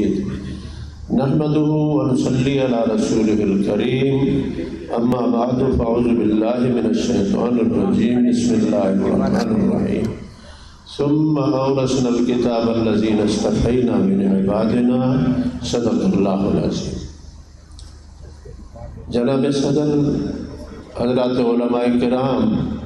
المجيد نحمده ونصلي على رسوله الكريم أما بعد فأعوذ بالله من الشيطان الرجيم بسم الله الرحمن الرحيم ثم أورثنا الكتاب الذين اصطفينا من عبادنا صدق الله العظيم۔ جناب صدر، حضرات علماء کرام،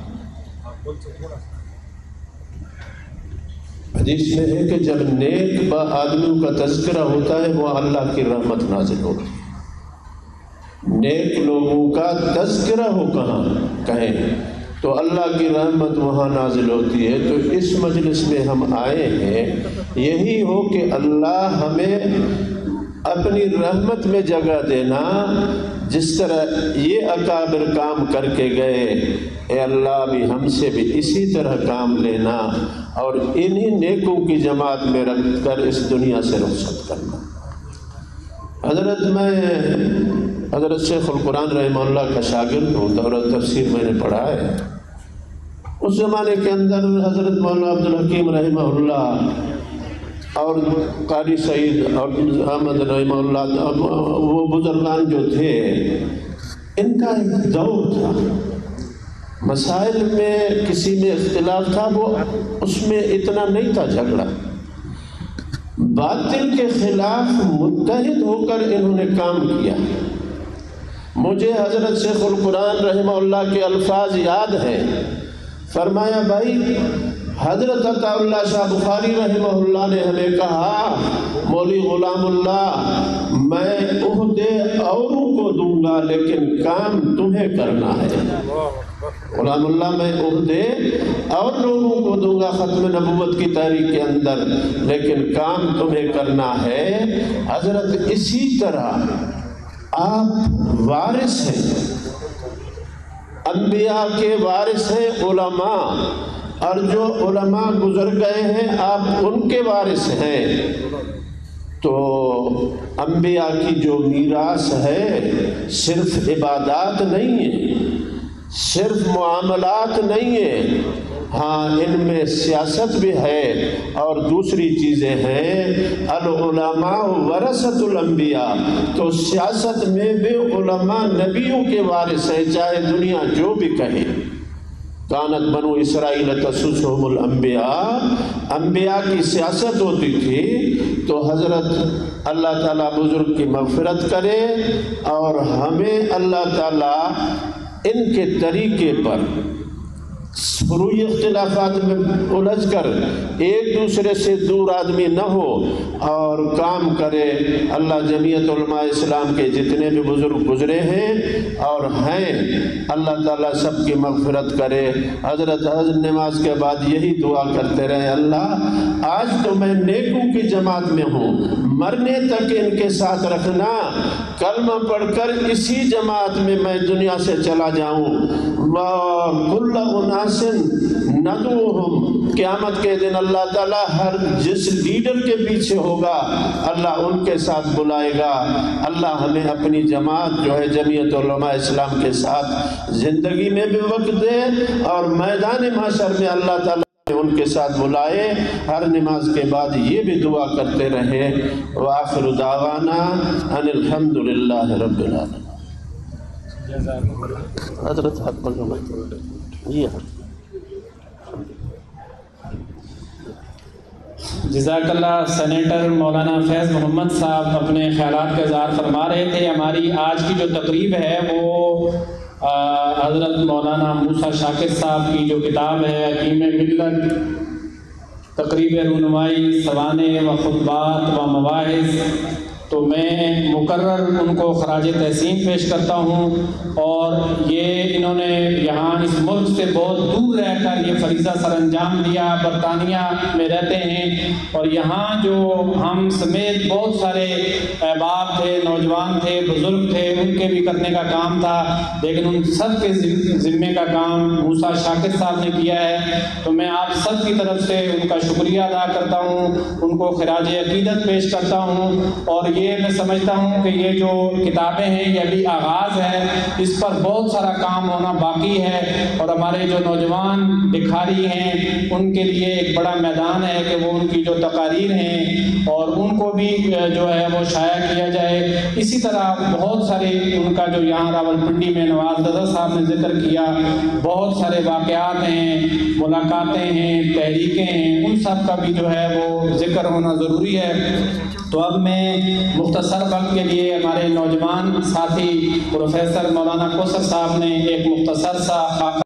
حدیث میں ہے کہ جب نیک با آدمیوں کا تذکرہ ہوتا ہے وہ اللہ کی رحمت نازل ہوتی ہے۔ نیک لوگوں کا تذکرہ ہو کہاں کہیں تو اللہ کی رحمت وہاں نازل ہوتی ہے۔ تو اس مجلس میں ہم آئے ہیں یہی ہو کہ اللہ ہمیں اپنی رحمت میں جگہ دینا، جس طرح یہ اکابر کام کر کے گئے، اے اللہ بھی ہم سے بھی اسی طرح کام لینا اور انہی نیکوں کی جماعت میں رکھ کر اس دنیا سے رخصت کرنا۔ میں حضرت شیخ القرآن رحمہ اللہ کا شاگرد ہوں، دورہ تفسیر میں نے پڑھا ہے۔ اس زمانے کے اندر حضرت مولانا عبدالحکیم رحمہ اللہ اور قاری سعید اور احمد رحمہ اللہ، وہ بزرگان جو تھے، ان کا ایک دور تھا، مسائل میں کسی میں اختلاف تھا، وہ اس میں اتنا نہیں تھا جھگڑا، باطل کے خلاف متحد ہو کر انہوں نے کام کیا۔ مجھے حضرت شیخ القرآن رحمہ اللہ کے الفاظ یاد ہیں، فرمایا بھائی حضرت عطا اللہ شاہ بخاری رحمہ اللہ نے ہمیں کہا مولوی غلام اللہ میں عہدے اوروں کو دوں گا لیکن کام تمہیں کرنا ہے۔ غلام اللہ میں عہدے اور لوگوں کو دوں گا ختم نبوت کی تحریک کے اندر، لیکن کام تمہیں کرنا ہے۔ حضرت اسی طرح آپ وارث ہیں، انبیاء کے وارث ہیں علماء، اور جو علماء گزر گئے ہیں آپ ان کے وارث ہیں۔ تو انبیاء کی جو میراث ہے صرف عبادات نہیں ہے، صرف معاملات نہیں ہے، ہاں ان میں سیاست بھی ہے اور دوسری چیزیں ہیں۔ العلماء ورثۃ الانبیاء، تو سیاست میں بھی علماء نبیوں کے وارث ہیں، چاہے دنیا جو بھی کہے۔ کانت بنو اسرائیل تسوسہم الانبیاء، انبیاء کی سیاست ہوتی تھی۔ تو حضرت اللہ تعالیٰ بزرگ کی مغفرت کرے اور ہمیں اللہ تعالیٰ ان کے طریقے پر فروعی اختلافات میں الجھ کر ایک دوسرے سے دور آدمی نہ ہو اور کام کرے۔ اللہ جمعیت علماء اسلام کے جتنے بھی بزرگ گزرے ہیں اور ہیں، اللہ تعالیٰ سب کی مغفرت کرے۔ حضرت نماز کے بعد یہی دعا کرتے رہے، اللہ آج تو میں نیکوں کی جماعت میں ہوں، مرنے تک ان کے ساتھ رکھنا، کلمہ پڑھ کر اسی جماعت میں میں دنیا سے چلا جاؤں۔ کل اناس ندعوہم، قیامت کے دن اللہ تعالیٰ ہر جس لیڈر کے پیچھے ہوگا اللہ ان کے ساتھ بلائے گا۔ اللہ ہمیں اپنی جماعت جو ہے جمعیت علماء اسلام کے ساتھ زندگی میں بھی وقت دے اور میدان محشر میں اللہ تعالیٰ ان کے ساتھ بلائے۔ ہر نماز کے بعد یہ بھی دعا کرتے رہے، وآخر دعوانا ان الحمد للہ رب العالمین۔ حضرت ہاتھ پکڑو، جزاک اللہ۔ سینیٹر مولانا فیض محمد صاحب اپنے خیالات کا اظہار فرما رہے تھے۔ ہماری آج کی جو تقریب ہے وہ حضرت مولانا موسیٰ شاکر صاحب کی جو کتاب ہے حکیم ملت، تقریب رونمائی سوانح و خطبات و مواعظ، تو میں مقرر ان کو خراج تحسین پیش کرتا ہوں۔ اور یہ انہوں نے یہاں اس ملک سے بہت دور رہ کر یہ فریضہ سر انجام دیا، برطانیہ میں رہتے ہیں، اور یہاں جو ہم سمیت بہت سارے احباب تھے، نوجوان تھے، بزرگ تھے، ان کے بھی کرنے کا کام تھا، لیکن ان سب کے ذمے کا کام موسیٰ شاکر صاحب نے کیا ہے۔ تو میں آپ سب کی طرف سے ان کا شکریہ ادا کرتا ہوں، ان کو خراج عقیدت پیش کرتا ہوں، اور یہ میں سمجھتا ہوں کہ یہ جو کتابیں ہیں یہ ابھی آغاز ہے، اس پر بہت سارا کام ہونا باقی ہے، اور ہمارے جو نوجوان لکھاری ہیں ان کے لیے ایک بڑا میدان ہے کہ وہ ان کی جو تقاریر ہیں اور ان کو بھی جو ہے وہ شائع کیا جائے۔ اسی طرح بہت سارے ان کا جو یہاں راولپنڈی میں نواز رضا صاحب نے ذکر کیا، بہت سارے واقعات ہیں، ملاقاتیں ہیں، تحریکیں ہیں، ان سب کا بھی جو ہے وہ ذکر ہونا ضروری ہے۔ تو اب میں مختصر وقت کے لیے ہمارے نوجوان ساتھی پروفیسر مولانا کوثر صاحب نے ایک مختصر سا